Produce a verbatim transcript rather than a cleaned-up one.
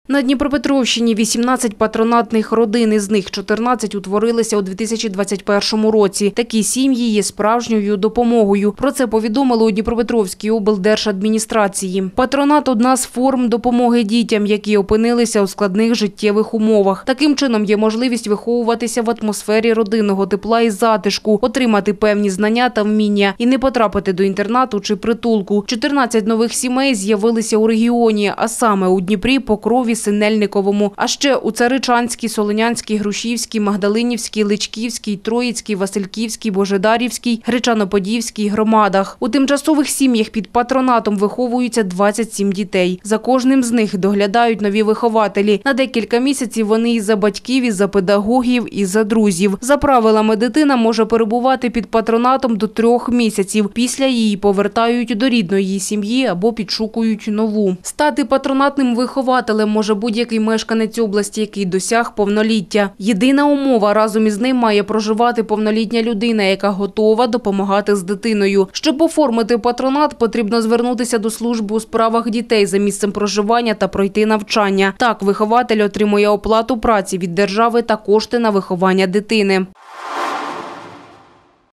На Дніпропетровщині вісімнадцять патронатних родин, із них чотирнадцять утворилися у дві тисячі двадцять першому році. Такі сім'ї є справжньою допомогою. Про це повідомили у Дніпропетровській облдержадміністрації. Патронат – одна з форм допомоги дітям, які опинилися у складних життєвих умовах. Таким чином є можливість виховуватися в атмосфері родинного тепла і затишку, отримати певні знання та вміння і не потрапити до інтернату чи притулку. чотирнадцять нових сімей з'явилися у регіоні, а саме у Дніпрі, Покрові, Синельниковому, а ще у Царичанській, Солонянській, Грушівській, Магдалинівській, Личківській, Троїцькій, Васильківській, Божедарівській, Гречано-Подільській громадах. У тимчасових сім'ях під патронатом виховуються двадцять сім дітей. За кожним з них доглядають нові вихователі. На декілька місяців вони і за батьків, і за педагогів, і за друзів. За правилами, дитина може перебувати під патронатом до трьох місяців. Після її повертають до рідної сім'ї або підшукують нову. Стати патронатним вихователем може будь-який мешканець області, який досяг повноліття. Єдина умова – разом із ним має проживати повнолітня людина, яка готова допомагати з дитиною. Щоб оформити патронат, потрібно звернутися до служби у справах дітей за місцем проживання та пройти навчання. Так, вихователь отримує оплату праці від держави та кошти на виховання дитини.